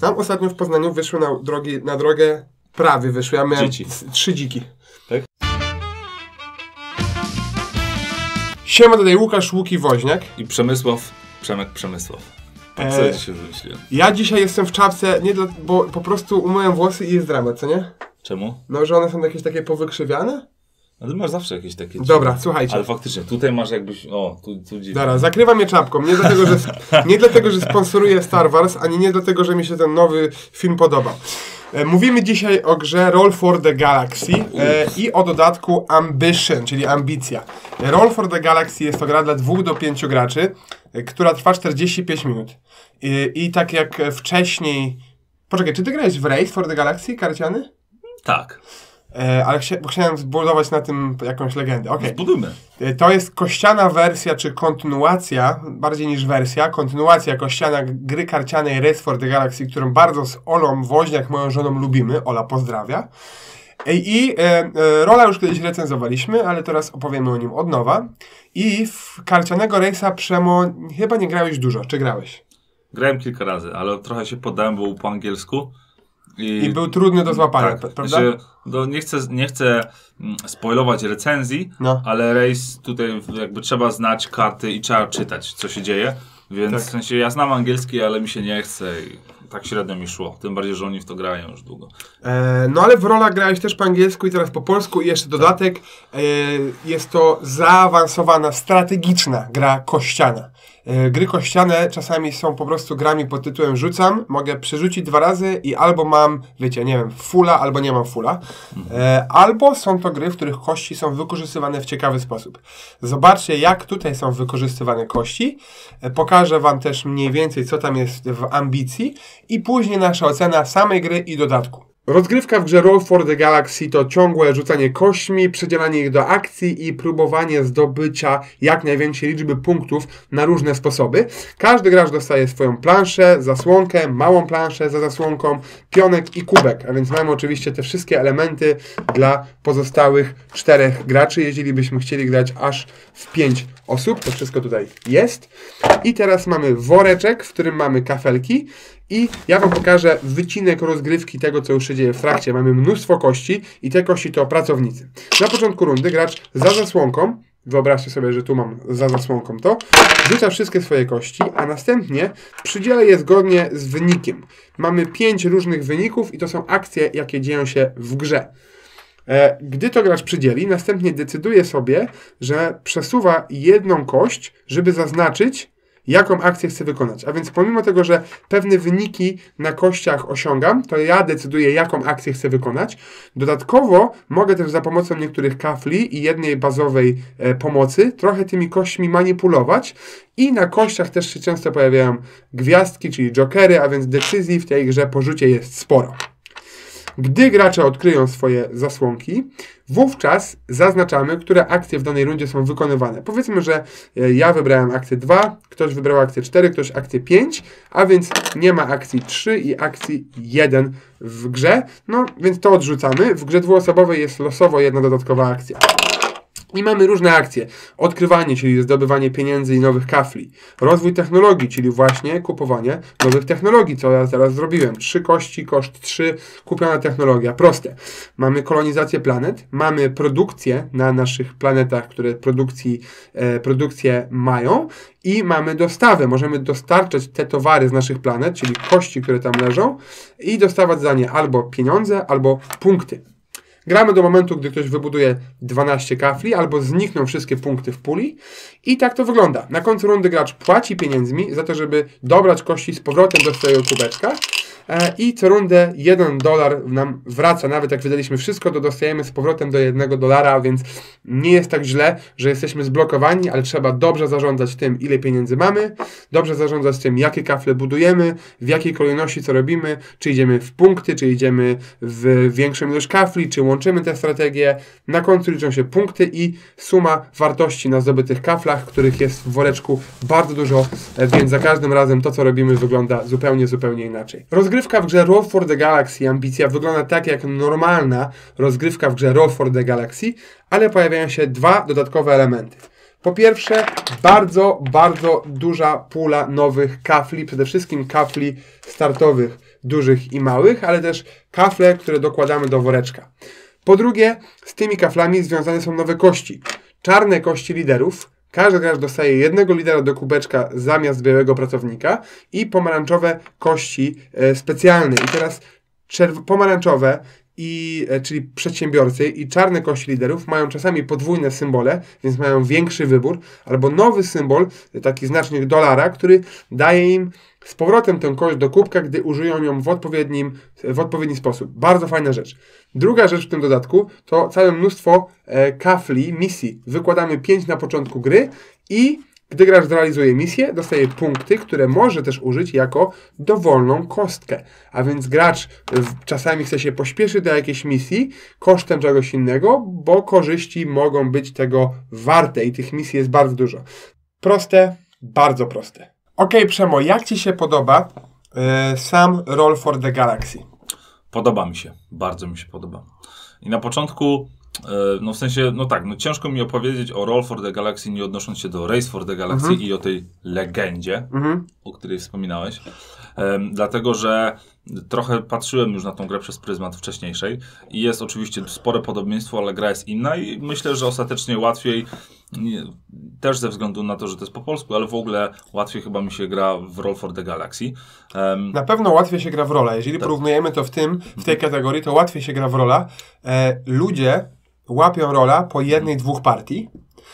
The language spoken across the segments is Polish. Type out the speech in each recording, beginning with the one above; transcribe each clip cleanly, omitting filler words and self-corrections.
Nam ostatnio w Poznaniu wyszły na drogę, prawie wyszły, ja miałem 3 dziki. Tak? Siema, tutaj Łukasz Łuki-Woźniak. I Przemek Przemysław. Co ja dzisiaj wymyśliłem? Ja dzisiaj jestem w czapce, bo po prostu umyłem włosy i jest dramat, co nie? Czemu? No, że one są jakieś takie powykrzywiane? No ty masz zawsze jakieś takie... Dobra, słuchajcie. Ale faktycznie, tutaj masz jakbyś... O, tu dziwnie. Dobra, zakrywam je czapką. Nie dlatego, że sponsoruję Star Wars, ani nie dlatego, że mi się ten nowy film podoba. Mówimy dzisiaj o grze Roll for the Galaxy i o dodatku Ambition, czyli ambicja. Roll for the Galaxy jest to gra dla 2 do 5 graczy, która trwa 45 minut. I tak jak wcześniej... Poczekaj, czy ty grałeś w Race for the Galaxy, karciany? Tak. Ale chciałem zbudować na tym jakąś legendę. Okay. Zbudujmy. To jest kościana wersja, czy kontynuacja, bardziej niż wersja, kontynuacja kościana gry karcianej Race for the Galaxy, którą bardzo z Olą Woźniak, moją żoną, lubimy. Ola pozdrawia. Rola już kiedyś recenzowaliśmy, ale teraz opowiemy o nim od nowa. I w karcianego Race'a, Przemo, chyba nie grałeś dużo. Czy grałeś? Grałem kilka razy, ale trochę się poddałem, bo był po angielsku. I był trudny do złapania, tak, prawda? Nie chcę spoilować recenzji, ale Race tutaj jakby trzeba znać karty i trzeba czytać, co się dzieje. Więc w sensie ja znam angielski, ale mi się nie chce i tak średnio mi szło. Tym bardziej, że oni w to grają już długo. No ale w Rola grałeś też po angielsku i teraz po polsku i jeszcze dodatek. Jest to zaawansowana, strategiczna gra kościana. Gry kościane czasami są po prostu grami pod tytułem rzucam, mogę przerzucić 2 razy i albo mam, wiecie, nie wiem, fulla, albo nie mam fulla. Albo są to gry, w których kości są wykorzystywane w ciekawy sposób. Zobaczcie, jak tutaj są wykorzystywane kości. Pokażę wam też mniej więcej, co tam jest w ambicji i później nasza ocena samej gry i dodatku. Rozgrywka w grze Roll for the Galaxy to ciągłe rzucanie kośćmi, przydzielanie ich do akcji i próbowanie zdobycia jak największej liczby punktów na różne sposoby. Każdy gracz dostaje swoją planszę, zasłonkę, małą planszę za zasłonką, pionek i kubek, a więc mamy oczywiście te wszystkie elementy dla pozostałych 4 graczy, jeżeli byśmy chcieli grać aż w 5 osób. To wszystko tutaj jest. I teraz mamy woreczek, w którym mamy kafelki. I ja wam pokażę wycinek rozgrywki tego, co już się dzieje w trakcie. Mamy mnóstwo kości i te kości to pracownicy. Na początku rundy gracz za zasłonką, wyobraźcie sobie, że tu mam za zasłonką to, rzuca wszystkie swoje kości, a następnie przydziela je zgodnie z wynikiem. Mamy 5 różnych wyników i to są akcje, jakie dzieją się w grze. Gdy to gracz przydzieli, następnie decyduje sobie, że przesuwa jedną kość, żeby zaznaczyć, jaką akcję chcę wykonać. A więc pomimo tego, że pewne wyniki na kościach osiągam, to ja decyduję, jaką akcję chcę wykonać. Dodatkowo mogę też za pomocą niektórych kafli i jednej bazowej pomocy trochę tymi kośćmi manipulować i na kościach też się często pojawiają gwiazdki, czyli jokery, a więc decyzji w tej grze po rzucie jest sporo. Gdy gracze odkryją swoje zasłonki, wówczas zaznaczamy, które akcje w danej rundzie są wykonywane. Powiedzmy, że ja wybrałem akcję 2, ktoś wybrał akcję 4, ktoś akcję 5, a więc nie ma akcji 3 i akcji 1 w grze. No, więc to odrzucamy. W grze dwuosobowej jest losowo jedna dodatkowa akcja. I mamy różne akcje. Odkrywanie, czyli zdobywanie pieniędzy i nowych kafli. Rozwój technologii, czyli właśnie kupowanie nowych technologii, co ja teraz zrobiłem. 3 kości, koszt 3, kupiona technologia. Proste. Mamy kolonizację planet, mamy produkcję na naszych planetach, które produkcję mają i mamy dostawę. Możemy dostarczać te towary z naszych planet, czyli kości, które tam leżą i dostawać za nie albo pieniądze, albo punkty. Gramy do momentu, gdy ktoś wybuduje 12 kafli, albo znikną wszystkie punkty w puli. I tak to wygląda. Na końcu rundy gracz płaci pieniędzmi za to, żeby dobrać kości z powrotem do swojego kubeczka. I co rundę $1 nam wraca. Nawet jak wydaliśmy wszystko, to dostajemy z powrotem do $1, więc nie jest tak źle, że jesteśmy zblokowani, ale trzeba dobrze zarządzać tym, ile pieniędzy mamy, dobrze zarządzać tym, jakie kafle budujemy, w jakiej kolejności co robimy, czy idziemy w punkty, czy idziemy w większą ilość kafli, czy łączymy te strategie. Na końcu liczą się punkty i suma wartości na zdobytych kaflach, których jest w woreczku bardzo dużo, więc za każdym razem to, co robimy, wygląda zupełnie inaczej. Rozgrywka w grze Roll for the Galaxy Ambicja wygląda tak jak normalna rozgrywka w grze Roll for the Galaxy, ale pojawiają się 2 dodatkowe elementy. Po pierwsze, bardzo duża pula nowych kafli, przede wszystkim kafli startowych dużych i małych, ale też kafle, które dokładamy do woreczka. Po drugie, z tymi kaflami związane są nowe kości. Czarne kości liderów. Każdy gracz dostaje jednego lidera do kubeczka zamiast białego pracownika i pomarańczowe kości specjalne. I teraz pomarańczowe, czyli przedsiębiorcy i czarne kości liderów mają czasami podwójne symbole, więc mają większy wybór, albo nowy symbol, taki znacznik dolara, który daje im z powrotem tę kość do kubka, gdy użyją ją w odpowiedni sposób. Bardzo fajna rzecz. Druga rzecz w tym dodatku to całe mnóstwo kafli, misji. Wykładamy 5 na początku gry i gdy gracz zrealizuje misję, dostaje punkty, które może też użyć jako dowolną kostkę. A więc gracz czasami chce się pośpieszyć do jakiejś misji kosztem czegoś innego, bo korzyści mogą być tego warte i tych misji jest bardzo dużo. Proste, bardzo proste. Okej, Przemo, jak Ci się podoba sam Roll for the Galaxy? Podoba mi się, bardzo mi się podoba. I na początku, no w sensie, no tak, no ciężko mi opowiedzieć o Roll for the Galaxy, nie odnosząc się do Race for the Galaxy i o tej legendzie, o której wspominałeś. Dlatego, że trochę patrzyłem już na tą grę przez pryzmat wcześniejszej i jest oczywiście spore podobieństwo, ale gra jest inna i myślę, że ostatecznie łatwiej, też ze względu na to, że to jest po polsku, ale w ogóle łatwiej chyba mi się gra w Roll for the Galaxy. Na pewno łatwiej się gra w rola. Jeżeli porównujemy to w tej kategorii, to łatwiej się gra w rola. Ludzie łapią rola po 1-2 partii.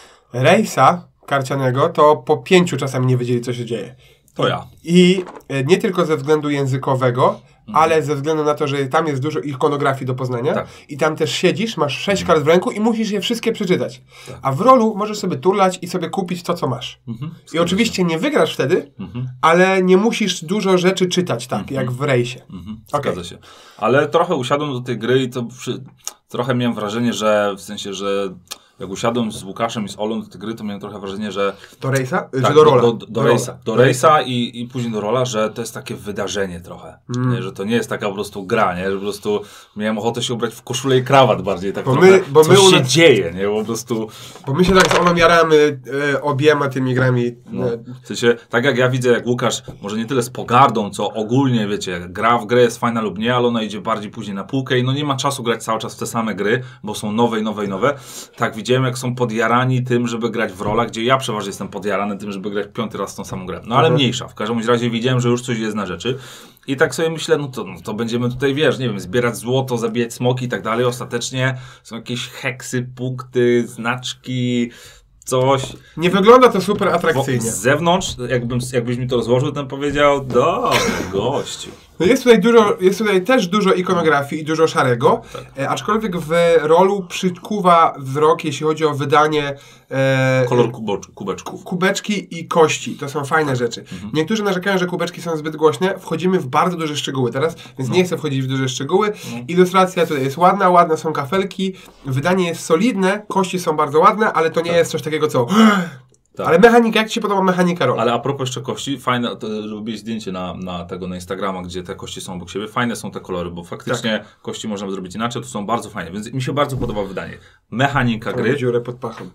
Race'a karcianego to po 5 czasami nie wiedzieli, co się dzieje. To ja. I nie tylko ze względu językowego, ale ze względu na to, że tam jest dużo ikonografii do poznania. Tak. I tam też siedzisz, masz 6 kart w ręku i musisz je wszystkie przeczytać. Tak. A w rolu możesz sobie turlać i sobie kupić to, co masz. I oczywiście nie wygrasz wtedy, ale nie musisz dużo rzeczy czytać, tak jak w rejsie. Zgadza się. Ale trochę usiadłem do tej gry i to trochę miałem wrażenie, że w sensie, że jak usiadłem z Łukaszem i z Olą do tej gry, to miałem trochę wrażenie, że... Do Race'a? Tak, do rola? Do Race'a i później do rola, że to jest takie wydarzenie trochę. Nie? Że to nie jest taka po prostu gra, nie? Że po prostu miałem ochotę się ubrać w koszulę i krawat bardziej. Tak coś się dzieje, nie? Po prostu... Bo my się tak z Olą jaramy obiema tymi grami. No. W sensie, tak jak ja widzę, jak Łukasz, może nie tyle z pogardą, co ogólnie, wiecie, gra w grę jest fajna lub nie, ale ona idzie bardziej później na półkę i no nie ma czasu grać cały czas w te same gry, bo są nowe i nowe i nowe. Tak widziałem, jak są podjarani tym, żeby grać w rolach, gdzie ja przeważnie jestem podjarany tym, żeby grać 5. raz w tą samą grę. No ale mniejsza. W każdym razie widziałem, że już coś jest na rzeczy. I tak sobie myślę, no to będziemy tutaj, wiesz, nie wiem, zbierać złoto, zabijać smoki i tak dalej. Ostatecznie są jakieś heksy, punkty, znaczki, coś. Nie wygląda to super atrakcyjnie. Z zewnątrz, jakbyś mi to rozłożył, to bym powiedział, gościu. No jest tutaj też dużo ikonografii i dużo szarego, aczkolwiek w rolu przykuwa wzrok, jeśli chodzi o wydanie kolor kubeczków. Kubeczki i kości. To są fajne rzeczy. Niektórzy narzekają, że kubeczki są zbyt głośne. Wchodzimy w bardzo duże szczegóły teraz, więc nie chcę wchodzić w duże szczegóły. Ilustracja tutaj jest ładne są kafelki. Wydanie jest solidne, kości są bardzo ładne, ale to nie jest coś takiego, co... Tak. Ale mechanika, jak Ci się podoba mechanika roli? Ale a propos jeszcze kości, fajne, robię zdjęcie na Instagrama, gdzie te kości są obok siebie. Fajne są te kolory, bo faktycznie kości można zrobić inaczej, to są bardzo fajne, więc mi się bardzo podoba wydanie. Mechanika gry. Mam dziurę pod pachą.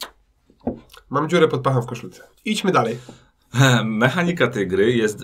Mam dziurę pod pachą w koszulce. Idźmy dalej. Mechanika tej gry jest...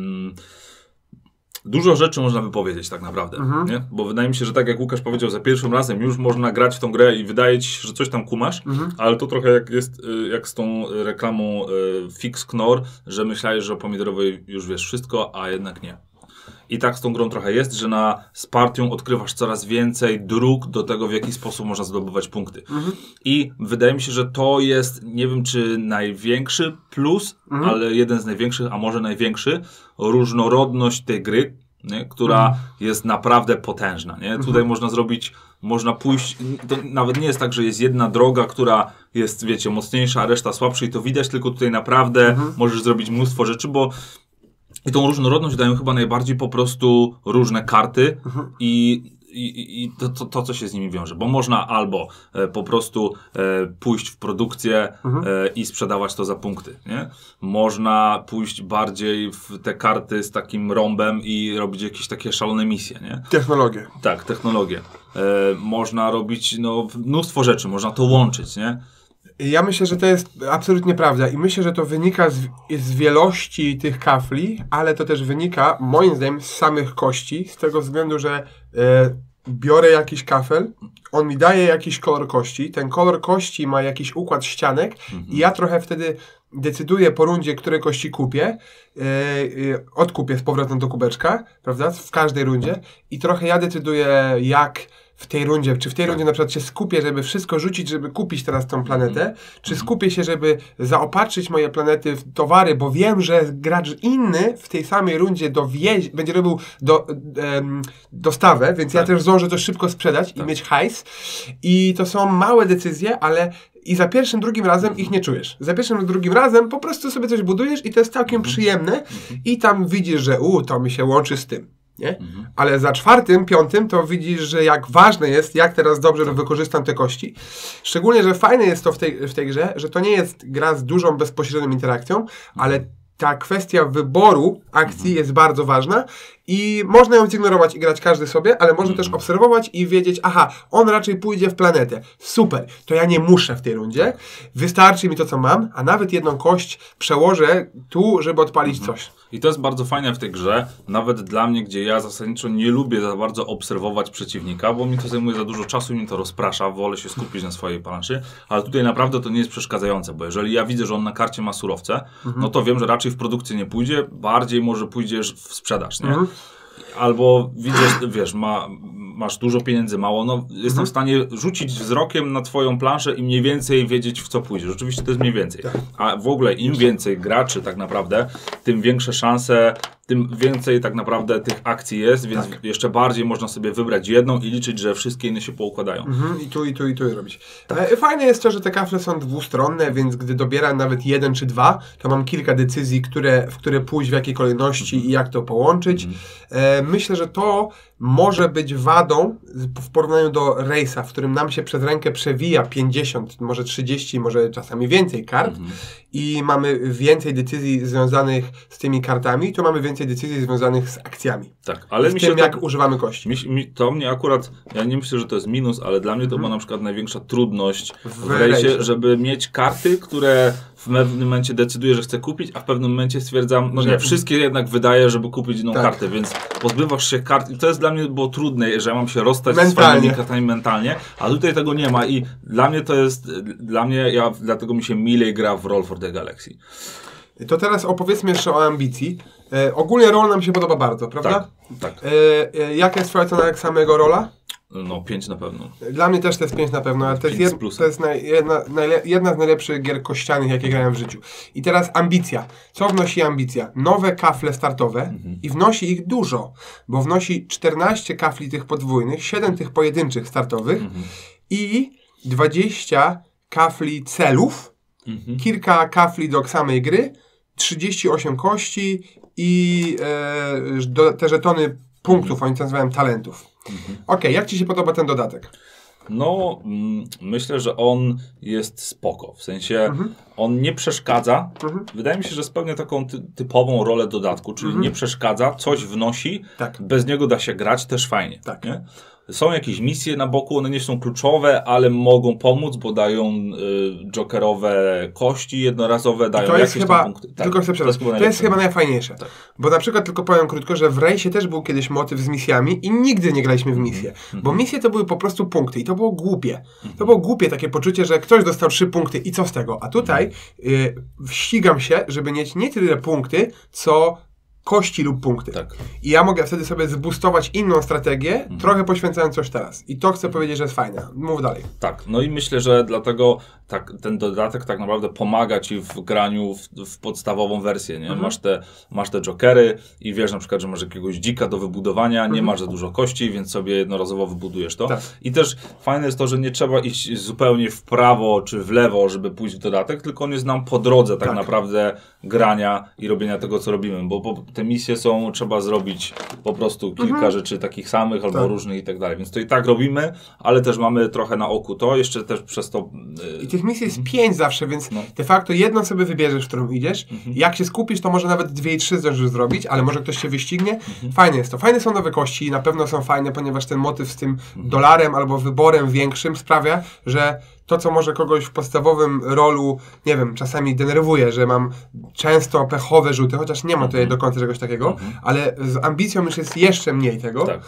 Dużo rzeczy można wypowiedzieć tak naprawdę, nie? Bo wydaje mi się, że tak jak Łukasz powiedział, za pierwszym razem już można grać w tą grę i wydaje ci się, że coś tam kumasz, ale to trochę jak z tą reklamą Fix Knorr, że myślałeś, że o pomidorowej już wiesz wszystko, a jednak nie. I tak z tą grą trochę jest, że z partią odkrywasz coraz więcej dróg do tego, w jaki sposób można zdobywać punkty. I wydaje mi się, że to jest, nie wiem czy największy plus, ale jeden z największych, a może największy, różnorodność tej gry, nie? Która jest naprawdę potężna. Nie? Tutaj można pójść, to nawet nie jest tak, że jest jedna droga, która jest, wiecie, mocniejsza, a reszta słabsza i to widać, tylko tutaj naprawdę możesz zrobić mnóstwo rzeczy, bo i tą różnorodność dają chyba najbardziej po prostu różne karty i to, co się z nimi wiąże. Bo można albo po prostu pójść w produkcję i sprzedawać to za punkty. Nie? Można pójść bardziej w te karty z takim rąbem i robić jakieś takie szalone misje. Nie? Technologię. Tak, technologię. Można robić mnóstwo rzeczy, można to łączyć. Nie? Ja myślę, że to jest absolutnie prawda i myślę, że to wynika z wielości tych kafli, ale to też wynika, moim zdaniem, z samych kości, z tego względu, że biorę jakiś kafel, on mi daje jakiś kolor kości, ten kolor kości ma jakiś układ ścianek i ja trochę wtedy decyduję po rundzie, które kości kupię, odkupię z powrotem do kubeczka, prawda, w każdej rundzie i trochę ja decyduję, jak w tej rundzie, czy w tej rundzie na przykład się skupię, żeby wszystko rzucić, żeby kupić teraz tą planetę, czy skupię się, żeby zaopatrzyć moje planety w towary, bo wiem, że gracz inny w tej samej rundzie będzie robił dostawę, więc ja też zdążę to szybko sprzedać i mieć hajs. I to są małe decyzje, ale i za pierwszym, drugim razem ich nie czujesz. Za pierwszym, drugim razem po prostu sobie coś budujesz i to jest całkiem przyjemne i tam widzisz, że to mi się łączy z tym. Nie? Ale za czwartym, piątym to widzisz, że jak ważne jest, jak teraz dobrze wykorzystam te kości. Szczególnie, że fajne jest to w tej grze, że to nie jest gra z dużą bezpośrednią interakcją, ale ta kwestia wyboru akcji jest bardzo ważna i można ją zignorować i grać każdy sobie, ale można też obserwować i wiedzieć, aha, on raczej pójdzie w planetę. Super, to ja nie muszę w tej rundzie. Wystarczy mi to, co mam, a nawet jedną kość przełożę tu, żeby odpalić coś. I to jest bardzo fajne w tej grze, nawet dla mnie, gdzie ja zasadniczo nie lubię za bardzo obserwować przeciwnika, bo mi to zajmuje za dużo czasu i mi to rozprasza, wolę się skupić na swojej planszy, ale tutaj naprawdę to nie jest przeszkadzające, bo jeżeli ja widzę, że on na karcie ma surowce, no to wiem, że raczej w produkcję nie pójdzie, bardziej może pójdziesz w sprzedaż, nie? Albo widzisz, masz dużo pieniędzy, mało, no jestem w stanie rzucić wzrokiem na twoją planszę i mniej więcej wiedzieć, w co pójdziesz. Oczywiście to jest mniej więcej. A w ogóle im więcej graczy tak naprawdę, tym większe szanse, tym więcej tak naprawdę tych akcji jest, więc jeszcze bardziej można sobie wybrać jedną i liczyć, że wszystkie inne się poukładają. I tu robić. Fajne jest to, że te kafle są dwustronne, więc gdy dobieram nawet jeden czy dwa, to mam kilka decyzji, w które pójść, w jakiej kolejności i jak to połączyć. Myślę, że to może być wadą w porównaniu do Race'a, w którym nam się przez rękę przewija 50, może 30, może czasami więcej kart i mamy więcej decyzji związanych z tymi kartami, to mamy więcej decyzji związanych z akcjami. Tak, ale z tym, jak używamy kości. To mnie akurat, ja nie myślę, że to jest minus, ale dla mnie to była na przykład największa trudność w Race'ie, żeby mieć karty, które w pewnym momencie decyduję, że chcę kupić, a w pewnym momencie stwierdzam, no nie, wszystkie jednak wydaję, żeby kupić inną kartę, więc pozbywasz się kart i to jest dla mnie było trudne, że ja mam się rozstać z swoimi kartami mentalnie, a tutaj tego nie ma i dla mnie to jest, dlatego mi się milej gra w Roll for the Galaxy. To teraz opowiedzmy jeszcze o ambicji. Ogólnie roll nam się podoba bardzo, prawda? Tak. Jaka jest twoja ocena samego rolla? No 5 na pewno. Dla mnie też to jest 5 na pewno, ale to jest jedna z najlepszych gier kościanych, jakie grałem w życiu. I teraz ambicja. Co wnosi ambicja? Nowe kafle startowe i wnosi ich dużo, bo wnosi 14 kafli tych podwójnych, 7 tych pojedynczych startowych i 20 kafli celów, kilka kafli do samej gry, 38 kości i te żetony punktów, oni to nazywają talentów. Okej, jak ci się podoba ten dodatek? No, myślę, że on jest spoko. W sensie, on nie przeszkadza. Wydaje mi się, że spełnia taką typową rolę dodatku, czyli nie przeszkadza, coś wnosi, bez niego da się grać też fajnie. Nie? Są jakieś misje na boku, one nie są kluczowe, ale mogą pomóc, bo dają jokerowe kości jednorazowe, dają jakieś tam punkty. To jest chyba najfajniejsze. Bo na przykład, tylko powiem krótko, że w Race'ie też był kiedyś motyw z misjami i nigdy nie graliśmy w misje. Bo misje to były po prostu punkty i to było głupie. To było głupie takie poczucie, że ktoś dostał 3 punkty i co z tego? A tutaj ścigam się, żeby mieć nie tyle punkty, co kości lub punkty. I ja mogę wtedy sobie zboostować inną strategię, trochę poświęcając coś teraz. I to chcę powiedzieć, że jest fajne. Mów dalej. Tak, no i myślę, że dlatego ten dodatek tak naprawdę pomaga ci w graniu w podstawową wersję, nie? Masz te jokery i wiesz na przykład, że masz jakiegoś dzika do wybudowania, nie masz za dużo kości, więc sobie jednorazowo wybudujesz to. I też fajne jest to, że nie trzeba iść zupełnie w prawo czy w lewo, żeby pójść w dodatek, tylko on jest nam po drodze tak naprawdę grania i robienia tego, co robimy, bo te misje trzeba zrobić po prostu kilka rzeczy takich samych albo różnych i tak dalej, więc to i tak robimy, ale też mamy trochę na oku to, jeszcze też przez to... I tych misji jest 5 zawsze, więc de facto jedną sobie wybierzesz, w którą idziesz. Jak się skupisz, to może nawet 2 i 3 zdążysz zrobić, ale może ktoś się wyścignie. Fajne jest to. Fajne są nowe kości i na pewno są fajne, ponieważ ten motyw z tym dolarem albo wyborem większym sprawia, że to, co może kogoś w podstawowym rolu, nie wiem, czasami denerwuje, że mam często pechowe rzuty, chociaż nie ma tutaj do końca czegoś takiego, ale z ambicją już jest jeszcze mniej tego. Tak.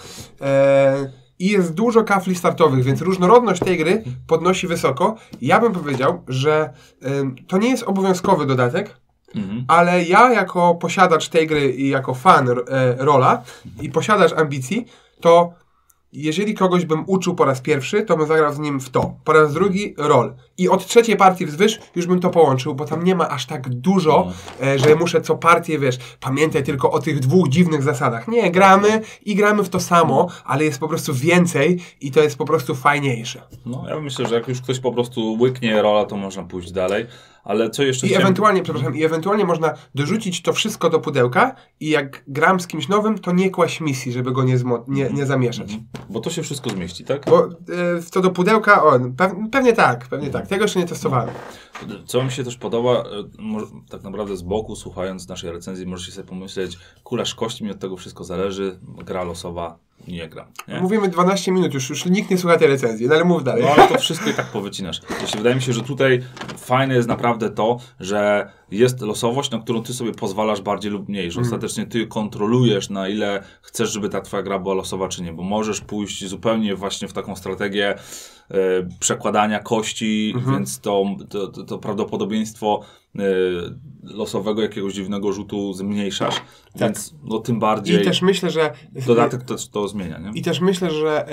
I jest dużo kafli startowych, więc różnorodność tej gry podnosi wysoko. Ja bym powiedział, że to nie jest obowiązkowy dodatek, ale ja jako posiadacz tej gry i jako fan rola i posiadacz ambicji, to jeżeli kogoś bym uczył po raz pierwszy, to bym zagrał z nim w to. Po raz drugi rol. I od trzeciej partii wzwyż już bym to połączył, bo tam nie ma aż tak dużo, że muszę co partię, wiesz, pamiętaj tylko o tych dwóch dziwnych zasadach. Nie, gramy i gramy w to samo, ale jest po prostu więcej i to jest po prostu fajniejsze. No, ja myślę, że jak już ktoś po prostu łyknie rola, to można pójść dalej. Ale co jeszcze ewentualnie można dorzucić to wszystko do pudełka i jak gram z kimś nowym, to nie kłaść misji, żeby go nie zamieszać. Bo to się wszystko zmieści, tak? Bo co do pudełka, pewnie tak. Tego jeszcze nie testowałem. Co mi się też podoba, tak naprawdę z boku, słuchając naszej recenzji, możecie sobie pomyśleć, kulasz kości, mi od tego wszystko zależy, gra losowa, nie gra. Nie? Mówimy 12 minut, już nikt nie słucha tej recenzji, no ale mów dalej. No ale to wszystko i tak powycinasz. Wydaje mi się, że tutaj fajne jest naprawdę to, że jest losowość, na którą ty sobie pozwalasz bardziej lub mniej, że ostatecznie ty kontrolujesz, na ile chcesz, żeby ta twoja gra była losowa, czy nie, bo możesz pójść zupełnie właśnie w taką strategię przekładania kości, więc to prawdopodobieństwo losowego jakiegoś dziwnego rzutu zmniejszasz, więc no tym bardziej i też myślę, że dodatek to zmienia, nie? I też myślę, że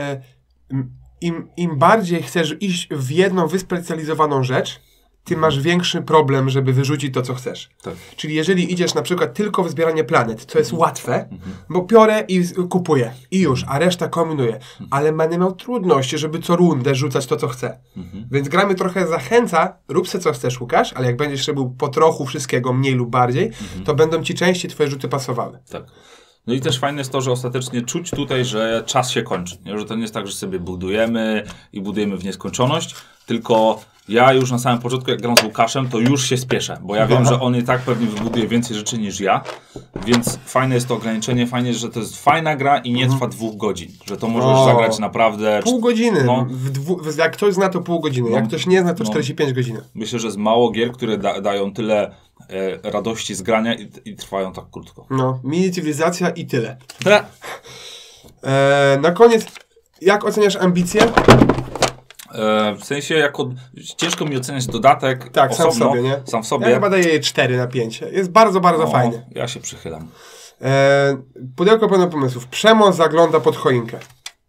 im bardziej chcesz iść w jedną wyspecjalizowaną rzecz, tym masz większy problem, żeby wyrzucić to, co chcesz. Tak. Czyli jeżeli idziesz na przykład tylko w zbieranie planet, co jest łatwe, bo biorę i kupuję i już, a reszta kombinuję. Ale będę miał trudność, żeby co rundę rzucać to, co chcę. Więc gra mnie trochę zachęca, rób se co chcesz, Łukasz, ale jak będziesz robił po trochu wszystkiego, mniej lub bardziej, to będą ci częściej twoje rzuty pasowały. Tak. No i też fajne jest to, że ostatecznie czuć tutaj, że czas się kończy. Nie? Że to nie jest tak, że sobie budujemy i budujemy w nieskończoność, tylko ja już na samym początku, jak gram z Łukaszem, to już się spieszę, bo ja wiem, że on i tak pewnie wybuduje więcej rzeczy niż ja, więc fajne jest to ograniczenie, fajnie, że to jest fajna gra i nie trwa 2 godzin, że to możesz zagrać naprawdę... Pół godziny, jak ktoś zna to pół godziny, jak ktoś nie zna to 45 godzin. Myślę, że z mało gier, które dają tyle radości z grania i trwają tak krótko. No, mini cywilizacja i tyle. Na koniec, jak oceniasz ambicje? W sensie, ciężko mi oceniać dodatek osobno, sam w sobie. Ja chyba daję 4/5. Jest bardzo, bardzo fajny. Ja się przychylam. Pudełko pełne pomysłów. Przemoc zagląda pod choinkę.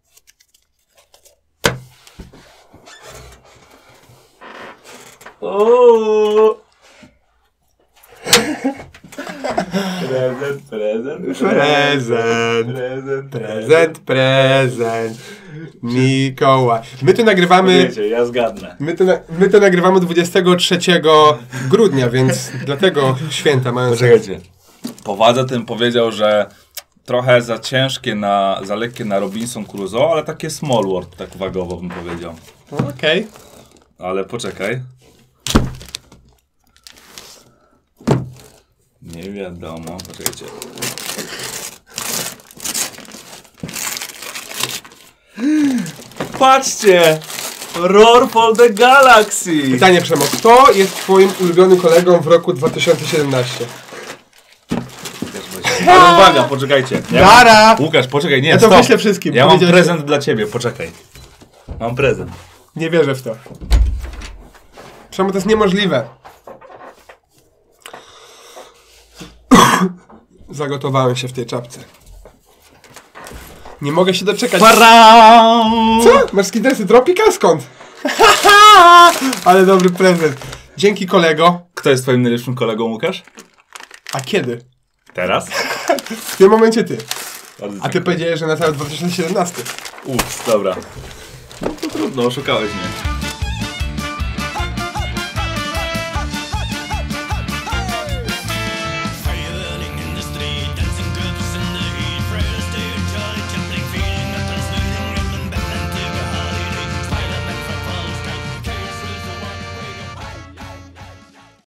Prezent. Mikołaj. My to nagrywamy... Wiecie, ja zgadnę. My to nagrywamy 23 grudnia, więc dlatego święta mają... Poczekajcie. Powadza tym powiedział, że trochę za ciężkie, za lekkie na Robinson Crusoe, ale takie small world, tak wagowo bym powiedział. Okej. Ale poczekaj. Nie wiadomo, poczekajcie. Patrzcie! Roar for the Galaxy! Pytanie, Przemoc. Kto jest twoim ulubionym kolegą w roku 2017? Ale uwaga, poczekajcie. Łukasz, poczekaj, nie, ja to wyślę wszystkim. Ja mam prezent dla ciebie, poczekaj. Mam prezent. Nie wierzę w to. Przemoc, to jest niemożliwe. Zagotowałem się w tej czapce. Nie mogę się doczekać. Co? Masz skidresy Tropical? Skąd? Ale dobry prezent. Dzięki, kolego. Kto jest twoim najlepszym kolegą, Łukasz? A kiedy? Teraz? W tym momencie ty. A ty powiedziałeś, że na cały 2017. Dobra. No to trudno, oszukałeś mnie.